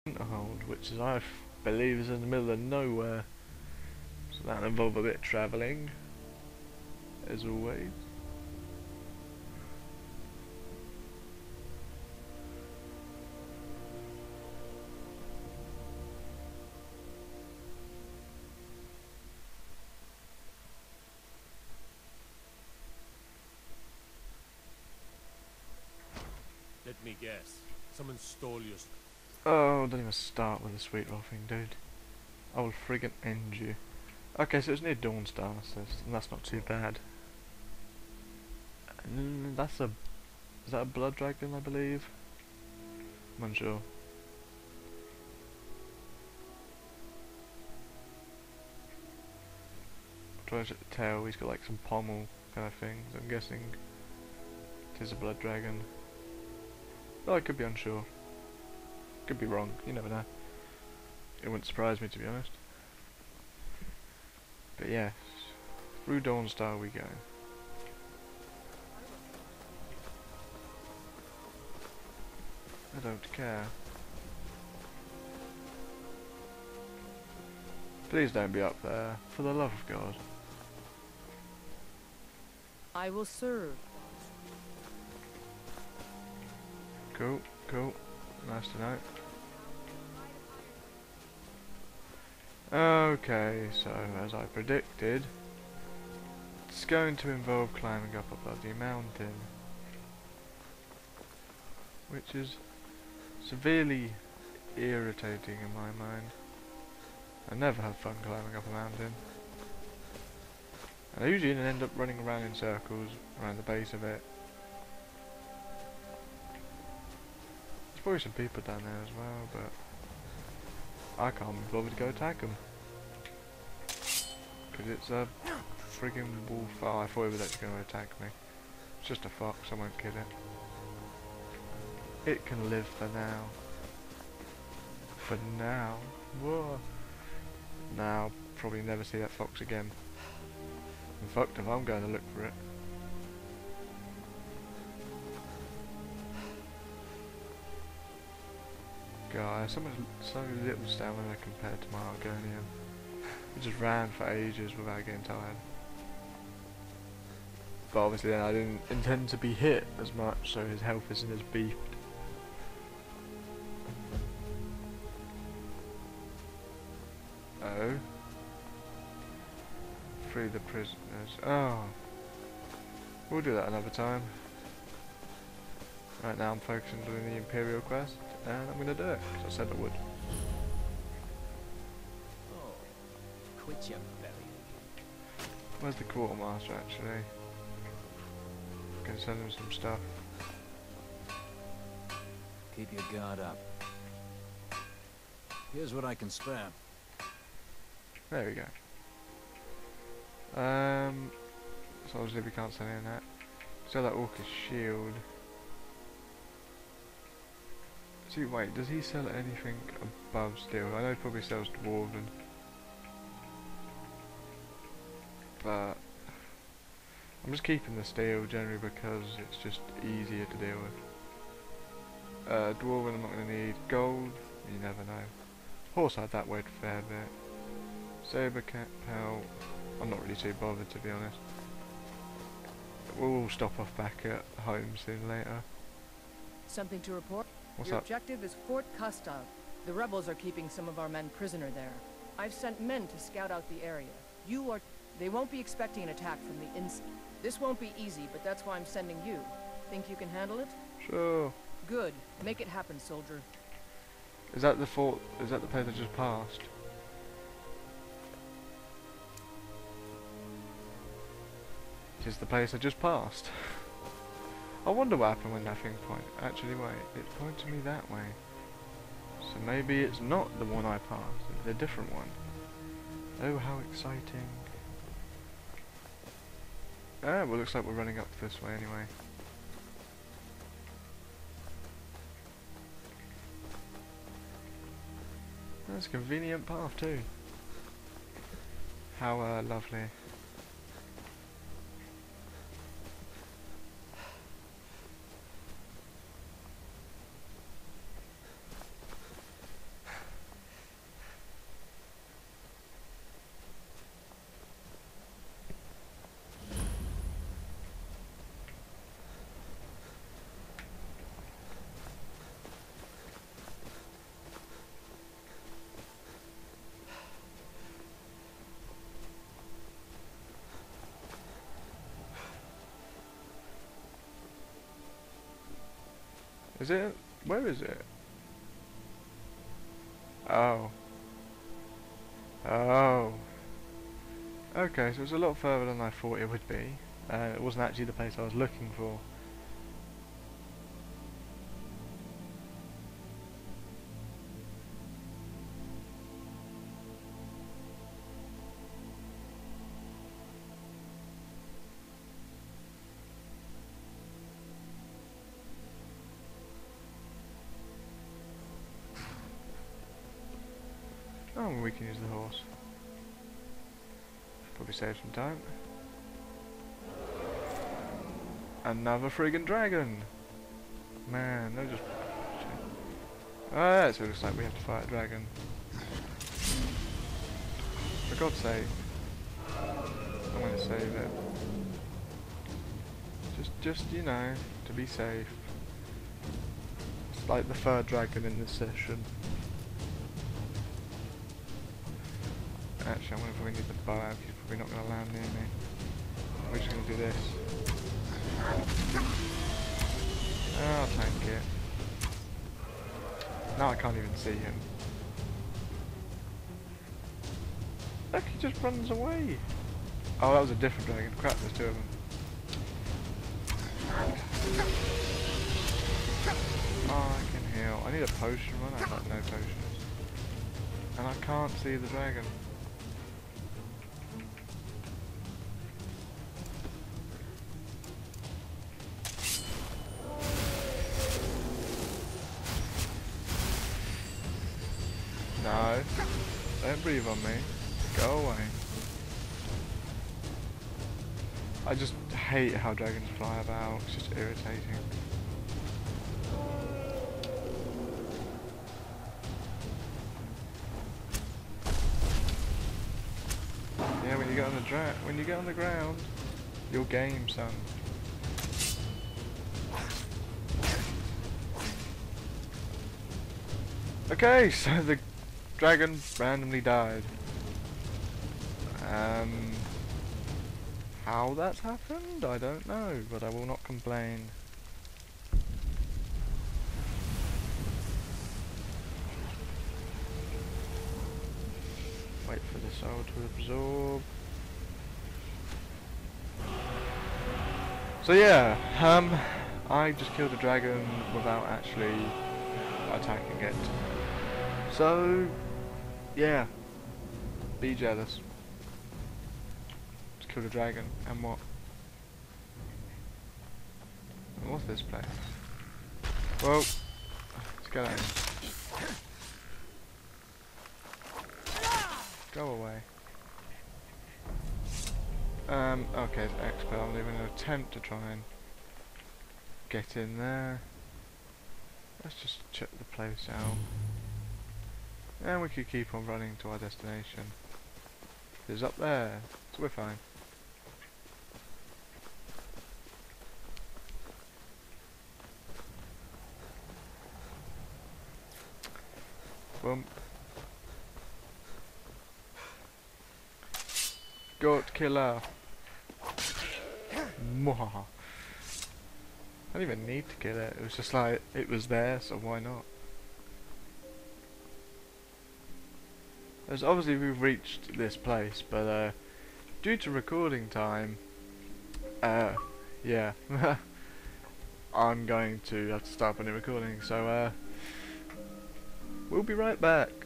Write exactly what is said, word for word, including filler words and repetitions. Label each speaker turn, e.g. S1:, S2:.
S1: Winterhold, which is I f believe is in the middle of nowhere. So that'll involve a bit of travelling, as always.
S2: Let me guess. Someone stole your...
S1: Oh, don't even start with the sweet thing, dude. I will friggin' end you. Okay, so it's near Dawnstar, so it's, and that's not too bad. And that's a... Is that a blood dragon, I believe? I'm unsure. Trying to the tail, he's got like some pommel kind of things. I'm guessing it is a blood dragon. Oh, I could be unsure. Could be wrong, you never know. It wouldn't surprise me, to be honest. But yes, through Dawnstar we go. I don't care. Please don't be up there, for the love of God.
S3: I will serve.
S1: Cool, cool. Nice to know. Okay, so as I predicted, it's going to involve climbing up a bloody mountain, which is severely irritating in my mind. I never have fun climbing up a mountain. And I usually end up running around in circles around the base of it. There's probably some people down there as well, but I can't be bothered to go attack them. Because it's a friggin' wolf. Oh, I thought it was actually going to attack me. It's just a fox, I won't kill it. It can live for now. For now. Whoa. Now, I'll probably never see that fox again. And fucked if I'm going to look for it. Guys, so much, so little stamina compared to my Argonian. We just ran for ages without getting tired. But obviously then I didn't intend to be hit as much, so his health isn't as beefed. Oh. Free the prisoners. Oh. We'll do that another time. Right now I'm focusing on doing the Imperial quest, and I'm gonna do it, because I said I would.
S2: Oh, quit your belly.
S1: Where's the quartermaster actually? Can send him some stuff.
S4: Keep your guard up. Here's what I can spare.
S1: There we go. Um, so obviously we can't send in that. Sell that Orcus shield. See, wait, does he sell anything above steel? I know he probably sells Dwarven. But I'm just keeping the steel generally because it's just easier to deal with. Uh, Dwarven I'm not going to need. Gold, you never know. Horsehide that weighed a fair bit. Saber cat pelt, I'm not really too bothered to be honest. We'll all stop off back at home soon later.
S3: Something to report?
S1: What's
S3: Your
S1: up?
S3: objective is Fort Kustov. The rebels are keeping some of our men prisoner there. I've sent men to scout out the area. You are... They won't be expecting an attack from the inside. This won't be easy, but that's why I'm sending you. Think you can handle it?
S1: Sure.
S3: Good. Make it happen, soldier.
S1: Is that the fort? Is that the place that just passed? It is the place I just passed. I wonder what happened when that thing pointed. Actually, wait, it pointed me that way. So maybe it's not the one I passed, it's a different one. Oh, how exciting. Ah, well, looks like we're running up this way anyway. That's a convenient path too. How uh, lovely. Is it? Where is it? Oh. Oh. Okay, so it's a lot further than I thought it would be. Uh, it wasn't actually the place I was looking for. Oh, we can use the horse. Probably save some time. Another friggin' dragon! Man, they're just... Ah, so it looks like we have to fight a dragon. For God's sake. I'm gonna save it. Just, just, you know, to be safe. It's like the third dragon in this session. Actually, I'm gonna probably need the bow out, he's probably not gonna land near me. We're just gonna do this. Oh, I'll tank it. Now I can't even see him. Look, he just runs away. Oh, that was a different dragon. Crap, there's two of them. Oh, I can heal. I need a potion run. I have like no potions. And I can't see the dragon. No, don't breathe on me. Go away. I just hate how dragons fly about. It's just irritating. Yeah, when you get on the dra when you get on the ground, you're game, son. Okay, so the dragon randomly died. Um, how that's happened, I don't know, but I will not complain. Wait for the soul to absorb. So yeah, um, I just killed a dragon without actually attacking it. So, yeah, be jealous. Just killed a dragon, and what? And what's this place? Well, let's get out. Go away. Um, okay, it's expert. I'm even going to attempt to try and get in there. Let's just check the place out. And we could keep on running to our destination. It's up there, so we're fine. Boom. Goat killer. Mwahaha. I didn't even need to kill it, it was just like, it was there, so why not? As obviously we've reached this place, but uh, due to recording time, uh, yeah, I'm going to have to start a new recording, so uh, we'll be right back.